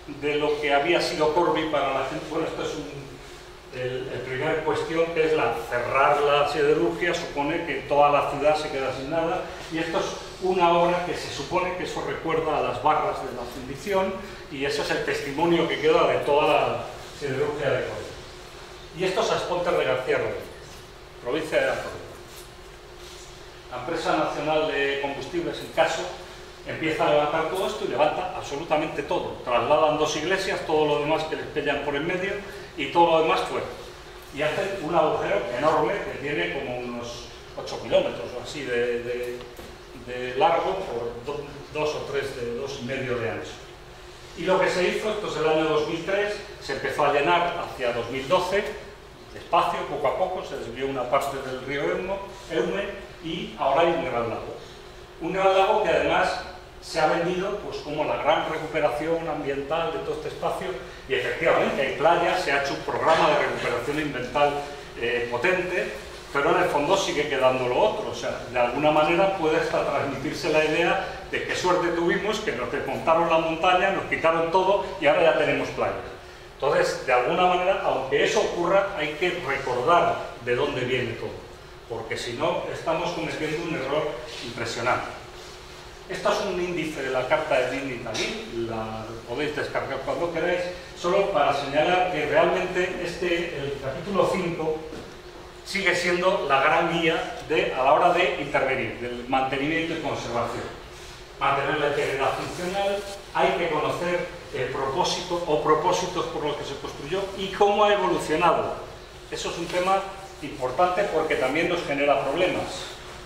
de lo que había sido Corby para la gente. Bueno, esto es un, el, el primer cuestión, que es la cerrar la siderurgia, supone que toda la ciudad se queda sin nada, y esto es una obra que se supone que eso recuerda a las barras de la fundición, y ese es el testimonio que queda de toda la siderurgia de Corby. Y esto es Aspontes de García Rodríguez, provincia de Córdoba. La empresa nacional de combustibles, en caso, empieza a levantar todo esto y levanta absolutamente todo. Trasladan dos iglesias, todo lo demás que les pellan por en medio y todo lo demás fuera. Y hacen un agujero enorme que tiene como unos ocho kilómetros o así de, de, de largo por do, dos o tres de dos y medio de ancho. Y lo que se hizo, esto es el año dos mil tres, se empezó a llenar hacia dos mil doce, despacio, poco a poco, se desvió una parte del río Eume, y ahora hay un gran lago. Un gran lago que además se ha vendido pues, como la gran recuperación ambiental de todo este espacio, y efectivamente hay playas, se ha hecho un programa de recuperación ambiental eh, potente, pero en el fondo sigue quedando lo otro. O sea, de alguna manera puede hasta transmitirse la idea de qué suerte tuvimos, que nos desmontaron la montaña, nos quitaron todo y ahora ya tenemos playas. Entonces, de alguna manera, aunque eso ocurra, hay que recordar de dónde viene todo, porque si no, estamos cometiendo un error impresionante. Esto es un índice de la Carta de Dignitatis, la podéis descargar cuando queráis, solo para señalar que realmente este, el capítulo cinco sigue siendo la gran guía de, a la hora de intervenir, del mantenimiento y conservación. Mantener la integridad funcional, hay que conocer el propósito o propósitos por los que se construyó y cómo ha evolucionado. Eso es un tema importante porque también nos genera problemas.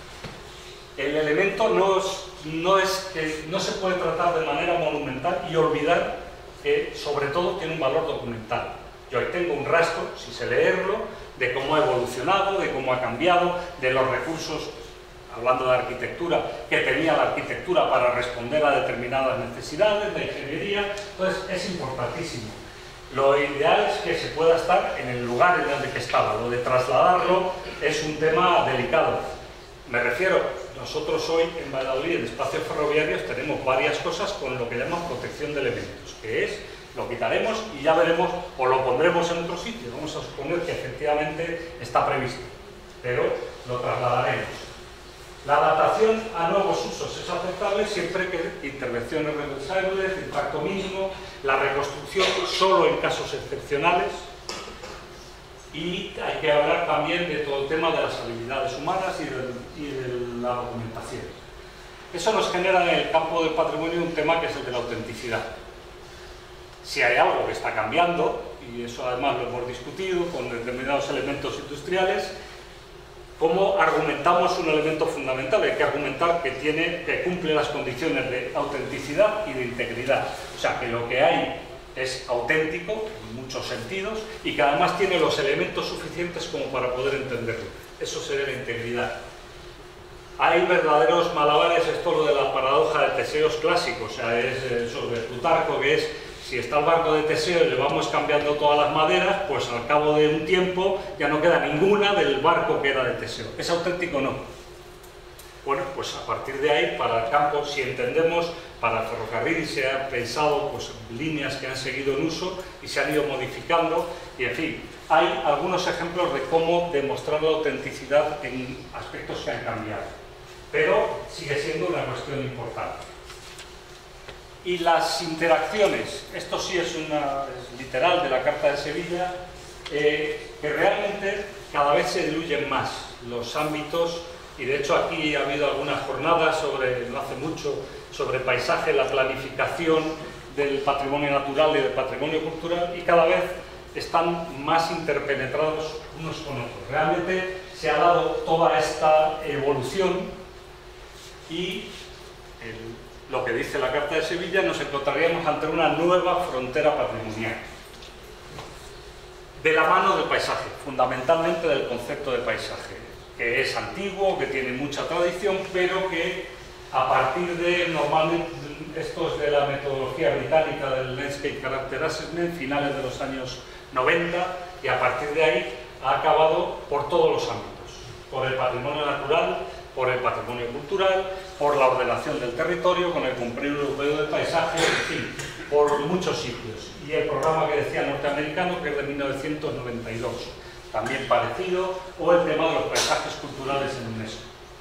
El elemento no es, no es que no se puede tratar de manera monumental y olvidar que sobre todo tiene un valor documental. Yo ahí tengo un rastro, si sé leerlo, de cómo ha evolucionado, de cómo ha cambiado, de los recursos, hablando de arquitectura, que tenía la arquitectura para responder a determinadas necesidades, de ingeniería. Entonces es importantísimo. Lo ideal es que se pueda estar en el lugar en el que estaba. Lo de trasladarlo es un tema delicado. Me refiero, nosotros hoy en Valladolid, en espacios ferroviarios, tenemos varias cosas con lo que llamamos protección de elementos, que es, lo quitaremos y ya veremos, o lo pondremos en otro sitio. Vamos a suponer que efectivamente está previsto, pero lo trasladaremos. La adaptación a nuevos usos es aceptable siempre que intervenciones reversables, impacto mínimo, la reconstrucción solo en casos excepcionales, y hay que hablar también de todo el tema de las habilidades humanas y de, y de la documentación. Eso nos genera en el campo del patrimonio un tema que es el de la autenticidad. Si hay algo que está cambiando, y eso además lo hemos discutido con determinados elementos industriales, ¿cómo argumentamos un elemento fundamental? Hay que argumentar que, tiene, que cumple las condiciones de autenticidad y de integridad. O sea, que lo que hay es auténtico en muchos sentidos y que además tiene los elementos suficientes como para poder entenderlo. Eso sería la integridad. Hay verdaderos malabares, esto lo de la paradoja de Teseos clásico, o sea, es eso de Plutarco, que es, si está el barco de Teseo y le vamos cambiando todas las maderas, pues al cabo de un tiempo ya no queda ninguna del barco que era de Teseo. ¿Es auténtico o no? Bueno, pues a partir de ahí, para el campo, si entendemos, para el ferrocarril se han pensado pues, líneas que han seguido en uso y se han ido modificando, y en fin, hay algunos ejemplos de cómo demostrar la autenticidad en aspectos que han cambiado, pero sigue siendo una cuestión importante. Y las interacciones, esto sí es, una, es literal de la Carta de Sevilla, eh, que realmente cada vez se diluyen más los ámbitos, y de hecho aquí ha habido algunas jornadas sobre, no hace mucho, sobre paisaje, la planificación del patrimonio natural y del patrimonio cultural, y cada vez están más interpenetrados unos con otros. Realmente se ha dado toda esta evolución y el, lo que dice la Carta de Sevilla, nos encontraríamos ante una nueva frontera patrimonial. De la mano del paisaje, fundamentalmente del concepto de paisaje, que es antiguo, que tiene mucha tradición, pero que a partir de, normalmente, esto es de la metodología británica del Landscape Character Assessment, finales de los años noventa, y a partir de ahí ha acabado por todos los ámbitos, por el patrimonio natural, por el patrimonio cultural, por la ordenación del territorio, con el Compendio Europeo del Paisaje, en fin. por muchos sitios. Y el programa que decía norteamericano, que es de mil novecientos noventa y dos, también parecido, o el tema de los paisajes culturales en UNESCO.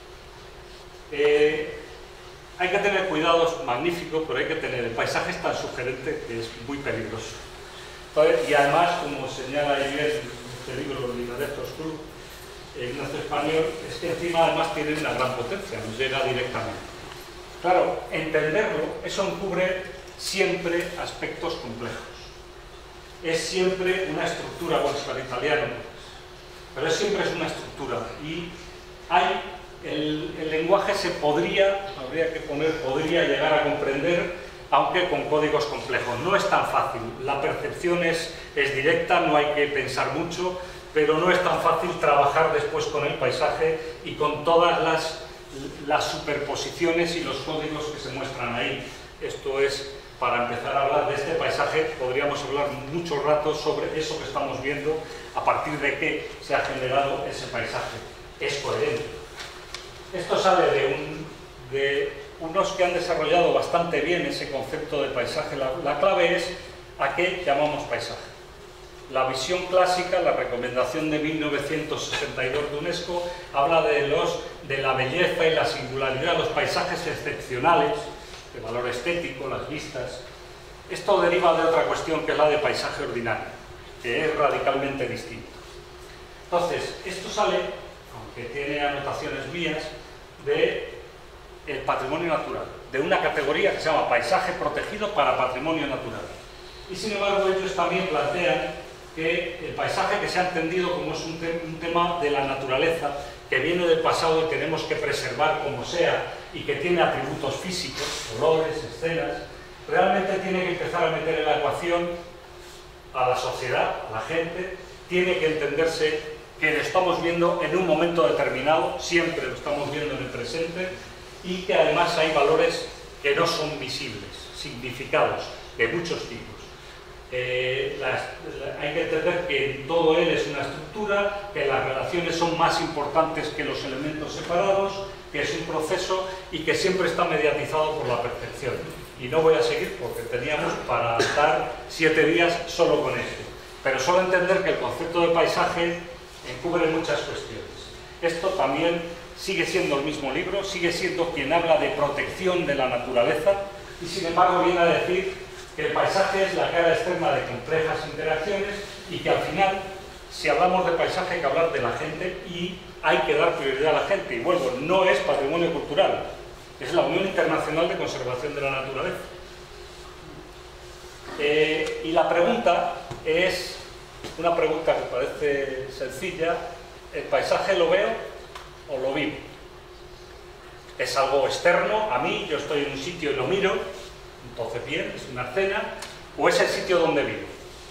Eh, hay que tener cuidado, es magnífico, pero hay que tener, el paisaje es tan sugerente que es muy peligroso. Entonces, y además, como señala ahí bien este libro, Los Liderazgos Club, Ignacio Español, es que encima además tiene una gran potencia, nos llega directamente. Claro, entenderlo, eso encubre siempre aspectos complejos. Es siempre una estructura, bueno, es para italiano, pero es siempre es una estructura. Y hay, el, el lenguaje se podría, habría que poner, podría llegar a comprender, aunque con códigos complejos. No es tan fácil, la percepción es, es directa, no hay que pensar mucho, pero no es tan fácil trabajar después con el paisaje y con todas las, las superposiciones y los códigos que se muestran ahí. Esto es, para empezar a hablar de este paisaje, podríamos hablar mucho rato sobre eso que estamos viendo, a partir de qué se ha generado ese paisaje. Es coherente. Esto sale de, un, de unos que han desarrollado bastante bien ese concepto de paisaje. La, la clave es a qué llamamos paisaje. La visión clásica, la recomendación de mil novecientos sesenta y dos de UNESCO, habla de, los, de la belleza y la singularidad, los paisajes excepcionales, de valor estético, las vistas. Esto deriva de otra cuestión que es la de paisaje ordinario, que es radicalmente distinto. Entonces, esto sale, aunque tiene anotaciones mías, de el patrimonio natural, de una categoría que se llama paisaje protegido para patrimonio natural. Y sin embargo, ellos también plantean que el paisaje, que se ha entendido como es un, te un tema de la naturaleza, que viene del pasado y tenemos que preservar como sea, y que tiene atributos físicos, olores, escenas, realmente tiene que empezar a meter en la ecuación a la sociedad, a la gente, tiene que entenderse que lo estamos viendo en un momento determinado, siempre lo estamos viendo en el presente, y que además hay valores que no son visibles, significados de muchos tipos. Eh, las, la, hay que entender que todo él es una estructura, que las relaciones son más importantes que los elementos separados, que es un proceso y que siempre está mediatizado por la percepción. Y no voy a seguir porque teníamos para estar siete días solo con esto. Pero solo entender que el concepto de paisaje encubre muchas cuestiones. Esto también sigue siendo el mismo libro, sigue siendo quien habla de protección de la naturaleza y sin embargo viene a decir que el paisaje es la cara externa de complejas interacciones y que al final, si hablamos de paisaje, hay que hablar de la gente y hay que dar prioridad a la gente. Y vuelvo, no es patrimonio cultural, es la Unión Internacional de Conservación de la Naturaleza. Eh, y la pregunta es una pregunta que parece sencilla: ¿el paisaje lo veo o lo vivo? ¿Es algo externo a mí? Yo estoy en un sitio y lo miro, entonces bien, es una escena, o es el sitio donde vivo.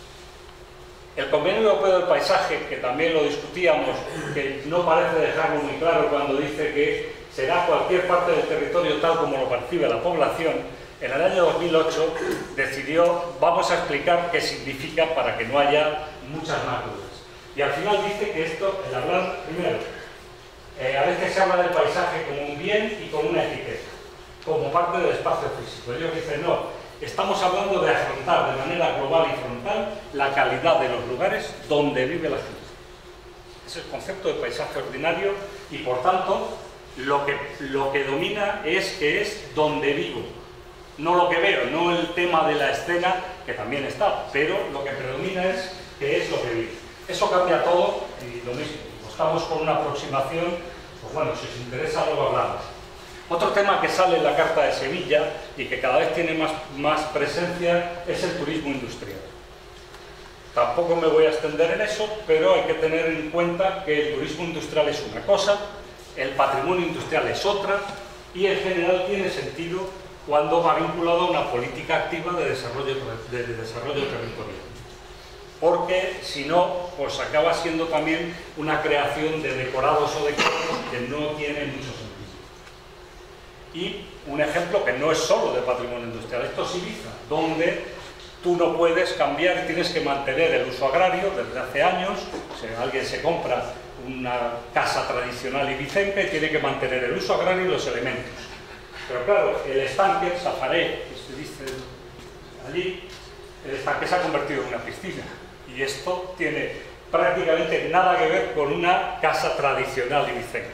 El Convenio Europeo del Paisaje, que también lo discutíamos, que no parece dejarlo muy claro cuando dice que será cualquier parte del territorio tal como lo percibe la población, en el año dos mil ocho decidió, vamos a explicar qué significa para que no haya muchas más dudas. Y al final dice que esto, el hablar, primero, eh, a veces se habla del paisaje como un bien y como una etiqueta, como parte del espacio físico. Ellos dicen, no, estamos hablando de afrontar de manera global y frontal la calidad de los lugares donde vive la gente. Es el concepto de paisaje ordinario y, por tanto, lo que, lo que domina es que es donde vivo, no lo que veo, no el tema de la escena, que también está, pero lo que predomina es que es lo que vivo. Eso cambia todo y lo mismo. Estamos con una aproximación, pues bueno, si os interesa luego hablamos. Otro tema que sale en la Carta de Sevilla y que cada vez tiene más, más presencia es el turismo industrial. Tampoco me voy a extender en eso, pero hay que tener en cuenta que el turismo industrial es una cosa, el patrimonio industrial es otra, y en general tiene sentido cuando va vinculado a una política activa de desarrollo, de desarrollo territorial. Porque si no, pues acaba siendo también una creación de decorados o decorados que no tiene mucho sentido. Y un ejemplo que no es solo de patrimonio industrial, esto es Ibiza, donde tú no puedes cambiar, tienes que mantener el uso agrario desde hace años. Si alguien se compra una casa tradicional ibicenca y tiene que mantener el uso agrario y los elementos. Pero claro, el estanque, el Safaré, que se dice allí el estanque se ha convertido en una piscina y esto tiene prácticamente nada que ver con una casa tradicional ibicenca.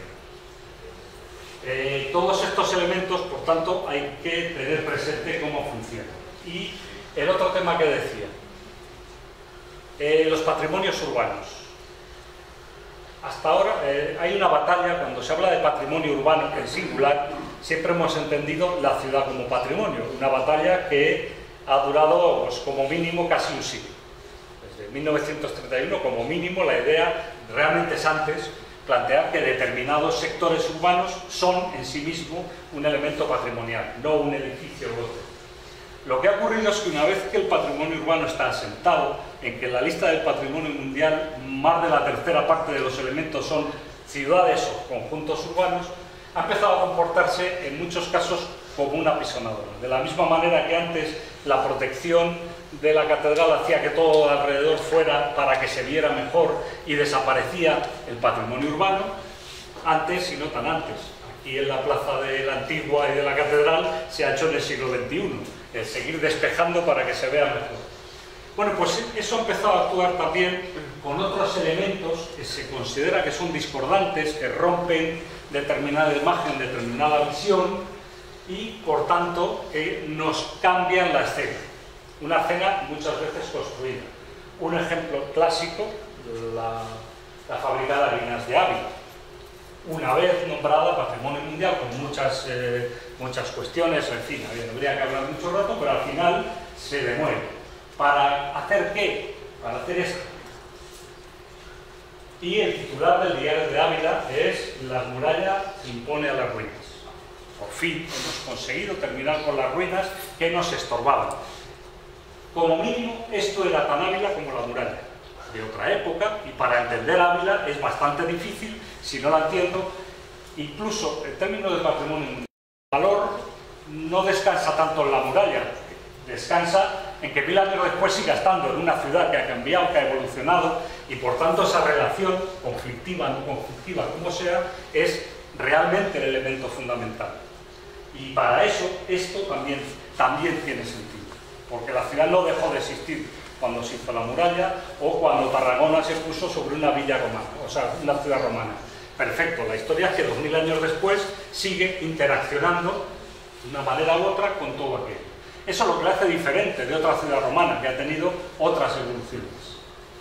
Eh, todos estos elementos, por tanto, hay que tener presente cómo funcionan. Y el otro tema que decía, eh, los patrimonios urbanos. Hasta ahora eh, hay una batalla, cuando se habla de patrimonio urbano en singular, siempre hemos entendido la ciudad como patrimonio, una batalla que ha durado pues, como mínimo casi un siglo. Desde mil novecientos treinta y uno como mínimo la idea realmente es antes plantear que determinados sectores urbanos son en sí mismo un elemento patrimonial, no un edificio u otro. Lo que ha ocurrido es que una vez que el patrimonio urbano está asentado, en que en la lista del patrimonio mundial más de la tercera parte de los elementos son ciudades o conjuntos urbanos, ha empezado a comportarse en muchos casos como una apisonadora. De la misma manera que antes la protección de la catedral hacía que todo alrededor fuera para que se viera mejor y desaparecía el patrimonio urbano, antes y no tan antes. Aquí en la plaza de la Antigua y de la catedral se ha hecho en el siglo veintiuno, el seguir despejando para que se vea mejor. Bueno, pues eso ha empezado a actuar también con otros elementos que se considera que son discordantes, que rompen determinada imagen, determinada visión y, por tanto, que nos cambian la escena. Una escena muchas veces construida. Un ejemplo clásico, la, la fábrica de harinas de Ávila. Una vez nombrada Patrimonio Mundial, con muchas, eh, muchas cuestiones, en fin, habría que hablar mucho rato, pero al final se demueve. ¿Para hacer qué? Para hacer esto. Y el titular del diario de Ávila es "La muralla se impone a las ruinas". Por fin hemos conseguido terminar con las ruinas que nos estorbaban. Como mínimo, esto era tan Ávila como la muralla, de otra época, y para entender Ávila es bastante difícil, si no la entiendo, incluso en términos de patrimonio mundial. El valor no descansa tanto en la muralla, descansa en que mil años después siga estando en una ciudad que ha cambiado, que ha evolucionado, y por tanto esa relación, conflictiva, no conflictiva, como sea, es realmente el elemento fundamental. Y para eso, esto también, también tiene sentido, porque la ciudad no dejó de existir cuando se hizo la muralla o cuando Tarragona se puso sobre una villa romana, o sea, una ciudad romana. Perfecto, la historia es que dos mil años después sigue interaccionando de una manera u otra con todo aquello. Eso es lo que la hace diferente de otra ciudad romana que ha tenido otras evoluciones.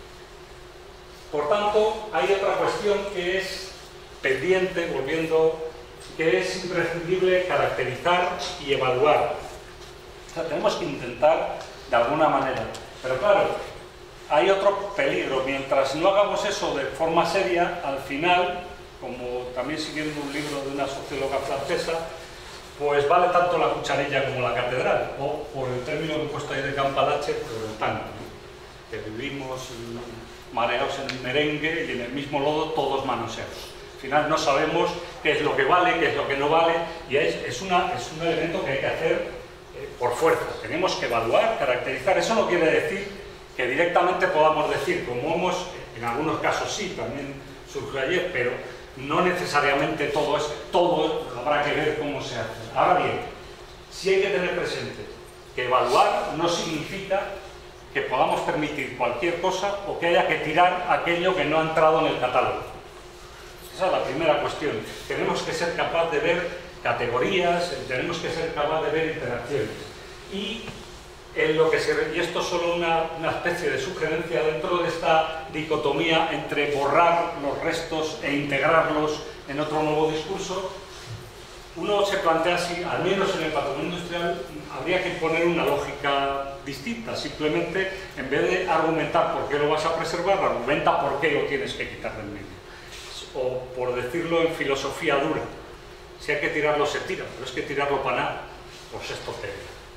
Por tanto, hay otra cuestión que es pendiente, volviendo, que es imprescindible caracterizar y evaluar. O sea, tenemos que intentar de alguna manera. Pero claro, hay otro peligro. Mientras no hagamos eso de forma seria, al final, como también siguiendo un libro de una socióloga francesa, pues vale tanto la cucharilla como la catedral, o por el término que he puesto ahí de Campalache, por el tango, ¿no? Que vivimos mareados en el merengue y en el mismo lodo todos manoseados. Al final no sabemos qué es lo que vale, qué es lo que no vale, y es, es, una, es un elemento que hay que hacer eh, por fuerza. Tenemos que evaluar, caracterizar. Eso no quiere decir que directamente podamos decir, como hemos, en algunos casos sí, también surgió ayer, pero no necesariamente todo es, todo habrá que ver cómo se hace. Ahora bien, sí hay que tener presente que evaluar no significa que podamos permitir cualquier cosa o que haya que tirar aquello que no ha entrado en el catálogo. Esa es la primera cuestión. Tenemos que ser capaces de ver categorías, tenemos que ser capaces de ver interacciones. Y en lo que se, y esto es solo una, una especie de sugerencia dentro de esta dicotomía entre borrar los restos e integrarlos en otro nuevo discurso, uno se plantea si, al menos en el patrimonio industrial, habría que poner una lógica distinta. Simplemente, en vez de argumentar por qué lo vas a preservar, argumenta por qué lo tienes que quitar del medio. O, por decirlo en filosofía dura, si hay que tirarlo, se tira, pero es que tirarlo para nada, pues esto te...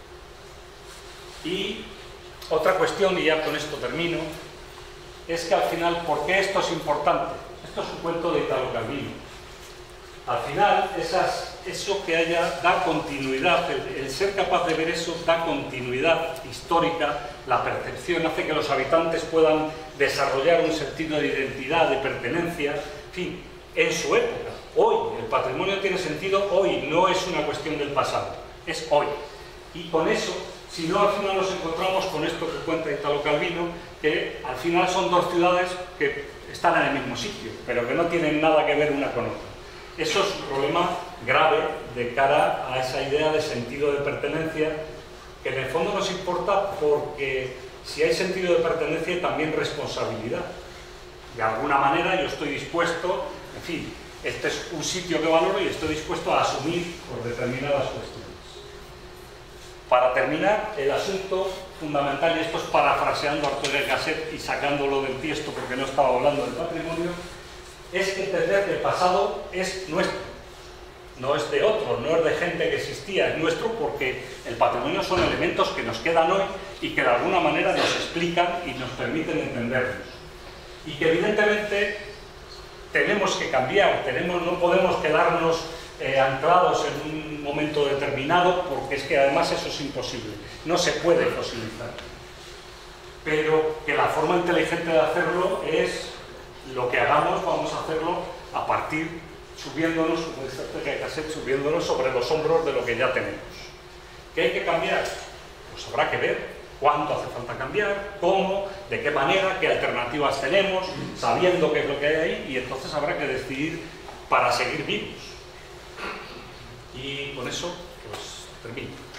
Y otra cuestión, y ya con esto termino, es que al final, ¿por qué esto es importante? Esto es un cuento de Italo Calvino. Al final, esas, eso que haya, da continuidad, el, el ser capaz de ver eso da continuidad histórica, la percepción hace que los habitantes puedan desarrollar un sentido de identidad, de pertenencia, en fin, en su época. Hoy, el patrimonio tiene sentido hoy, no es una cuestión del pasado, es hoy. Y con eso Si no, al final nos encontramos con esto que cuenta Italo Calvino, que al final son dos ciudades que están en el mismo sitio, pero que no tienen nada que ver una con otra. Eso es un problema grave de cara a esa idea de sentido de pertenencia, que en el fondo nos importa porque si hay sentido de pertenencia, también responsabilidad. De alguna manera yo estoy dispuesto, en fin, este es un sitio que valoro y estoy dispuesto a asumir por determinadas cuestiones. Para terminar, el asunto fundamental, y esto es parafraseando a Arturo Gasset y sacándolo del tiesto porque no estaba hablando del patrimonio, es entender que el pasado es nuestro, no es de otro, no es de gente que existía, es nuestro porque el patrimonio son elementos que nos quedan hoy y que de alguna manera nos explican y nos permiten entendernos. Y que evidentemente tenemos que cambiar, tenemos, no podemos quedarnos eh, anclados en un momento determinado, porque es que además eso es imposible, no se puede fosilizar. Pero que la forma inteligente de hacerlo es lo que hagamos, vamos a hacerlo a partir, subiéndonos, como dice Ortega y Gasset, subiéndonos sobre los hombros de lo que ya tenemos. ¿Qué hay que cambiar? Pues habrá que ver cuánto hace falta cambiar, cómo, de qué manera, qué alternativas tenemos, sabiendo qué es lo que hay ahí, y entonces habrá que decidir para seguir vivos. Y con eso, pues termino.